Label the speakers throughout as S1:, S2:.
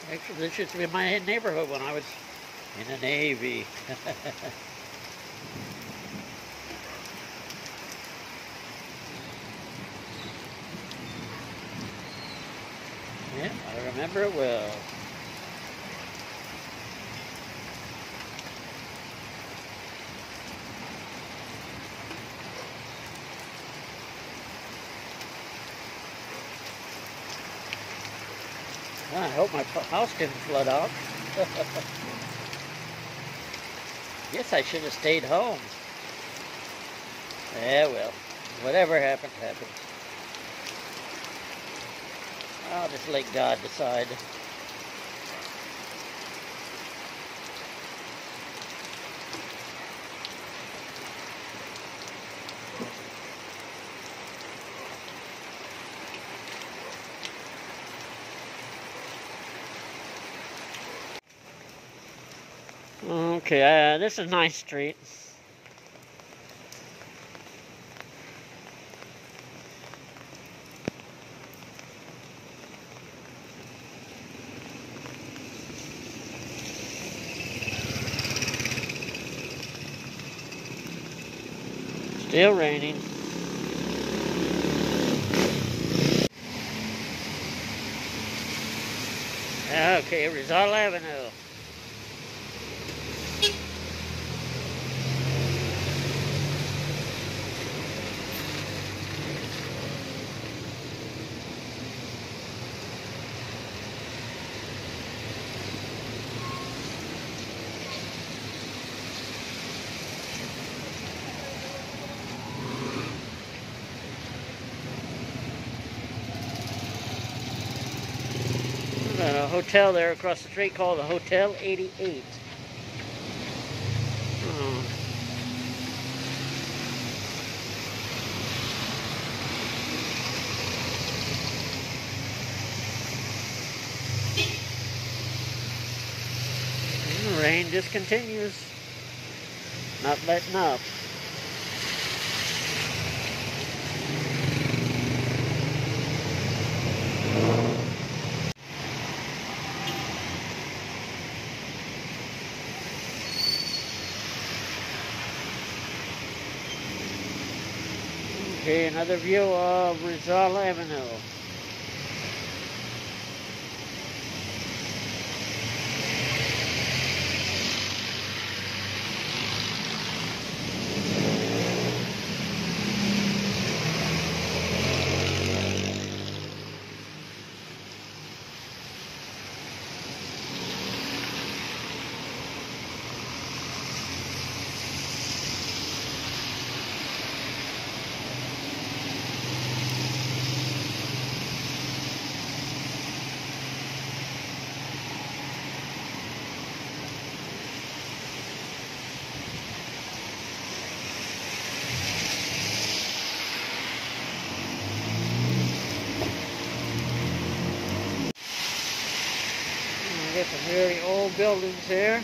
S1: Actually, this used to be my neighborhood when I was in the Navy. Yeah, I remember it well. Well, I hope my house didn't flood out. Guess I should have stayed home. Yeah, well, whatever happens, happens. I'll just let God decide. Okay, this is a nice street. Still raining. Okay, Rizal Avenue. A hotel there across the street called the Hotel 88. Oh. The rain just continues, not letting up. Okay, another view of Rizal Avenue. Got some very old buildings here.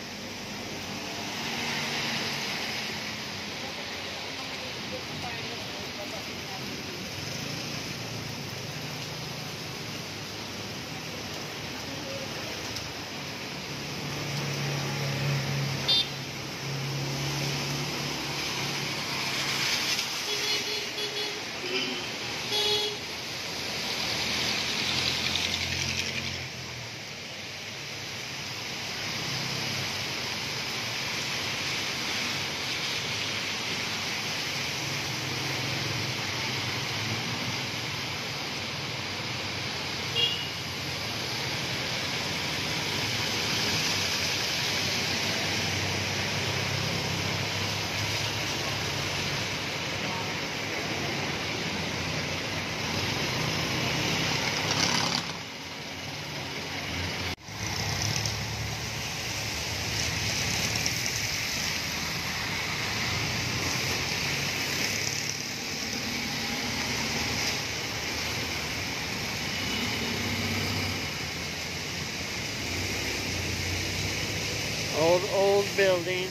S1: Old building.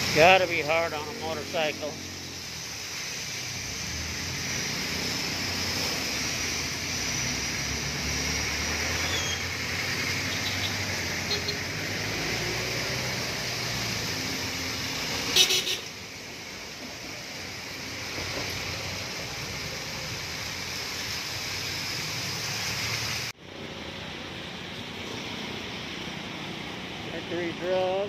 S1: Gotta be hard on a motorcycle. Mercury drug.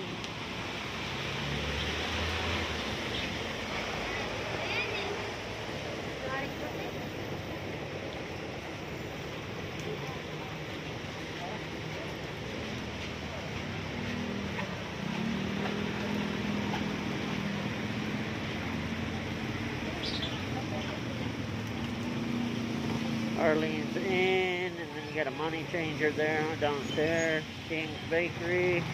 S1: Arlene's Inn, and then you got a money changer there downstairs. King's Bakery.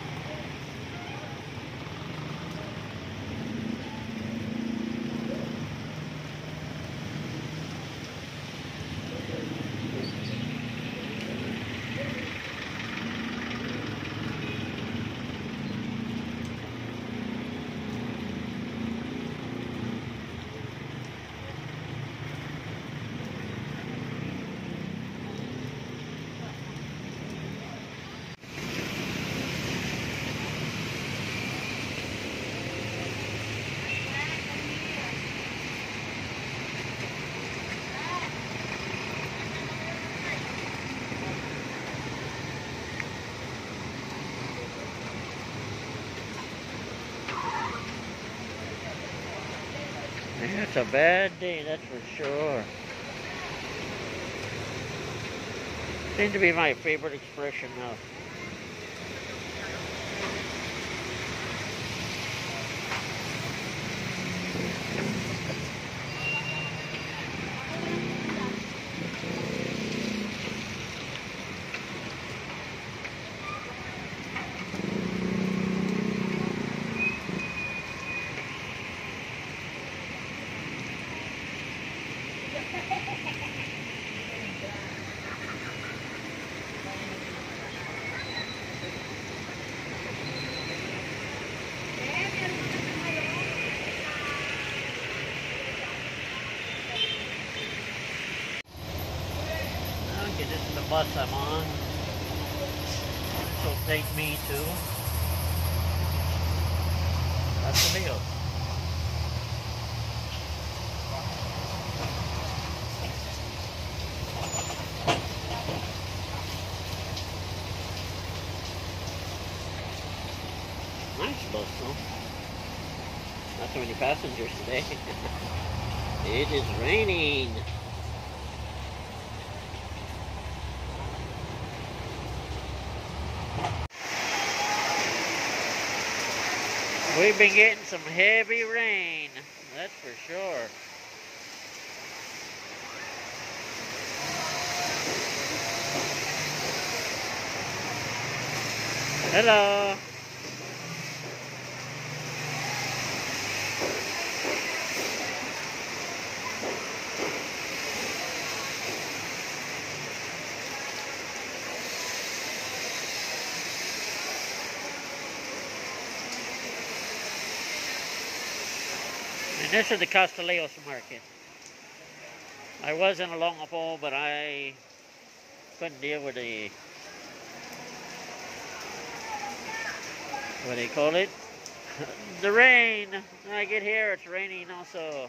S1: It's a bad day, that's for sure. Seems to be my favorite expression now. Okay, this is the bus I'm on. This will take me to Pasadena. Nice bus, though. Not so many passengers today. It is raining. We've been getting some heavy rain, that's for sure. Hello. And this is the Castellos market. I was in Olongapo, but I couldn't deal with the, what do you call it? The rain. When I get here, it's raining also.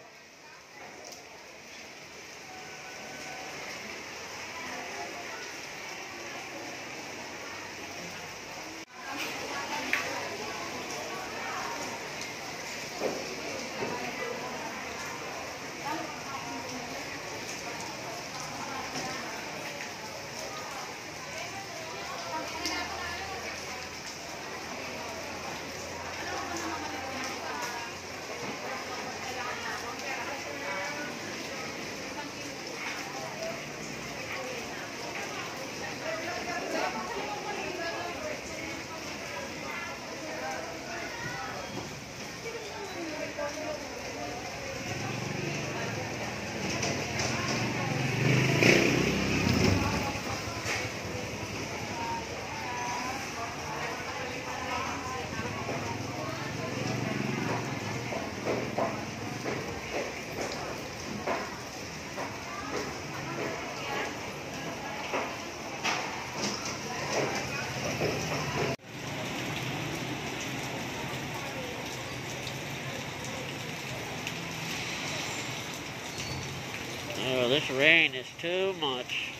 S1: this rain is too much.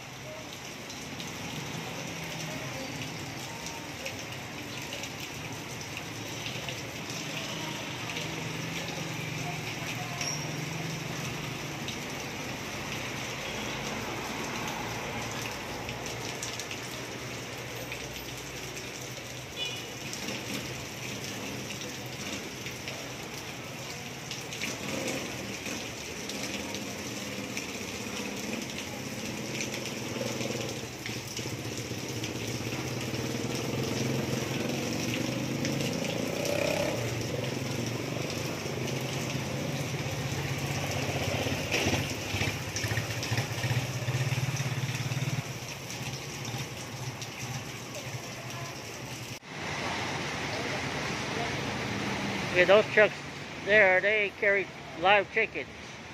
S1: Yeah, those trucks there, they carry live chickens.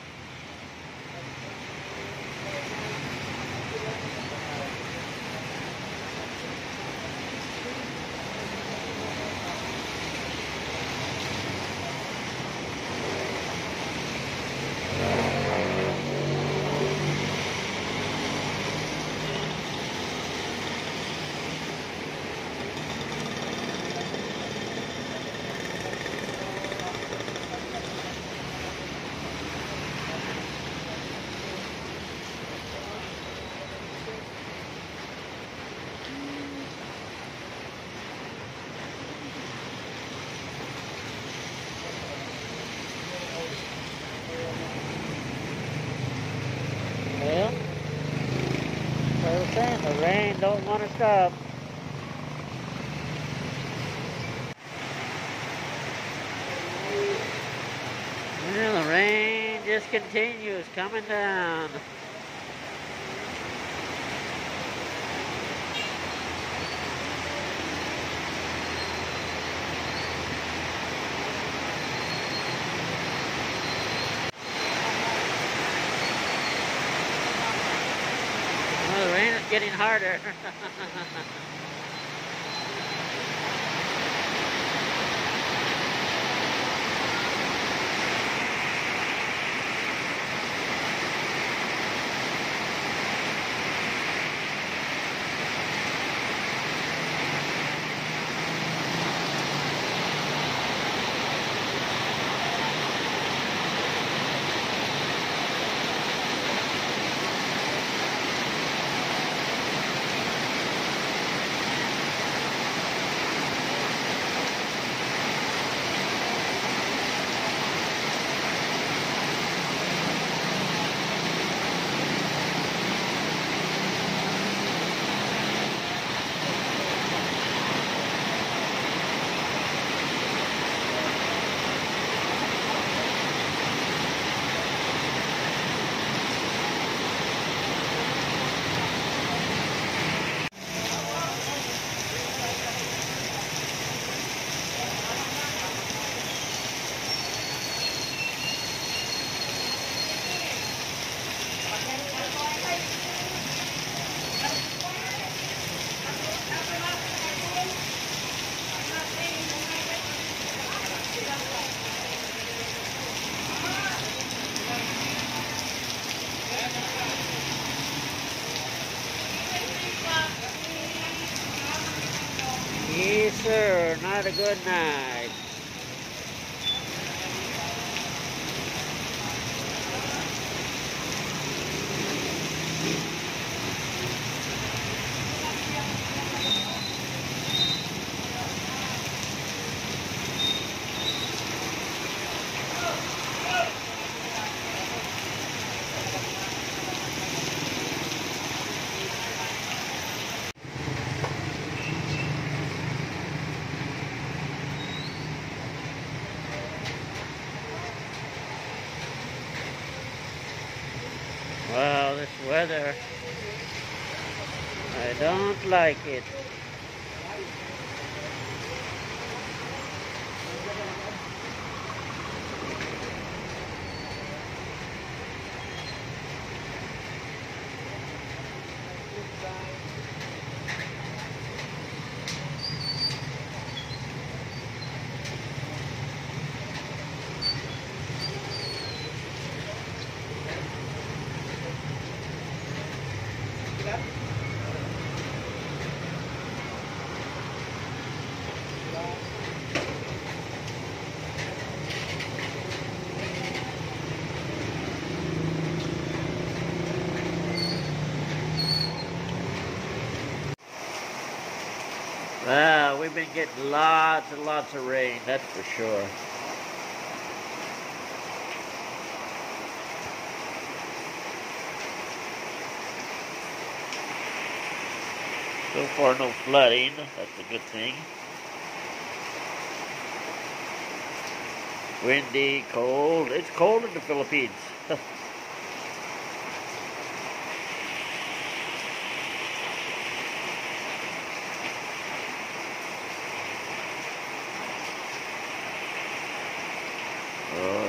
S1: Well, like I was saying, the rain don't want to stop. Well, the rain just continues coming down. Well, the rain is getting harder. Yes, sir. Not a good night. Wow, this weather, I don't like it. We've been getting lots and lots of rain, that's for sure. So far, no flooding. That's a good thing. Windy, cold. It's cold in the Philippines. Oh,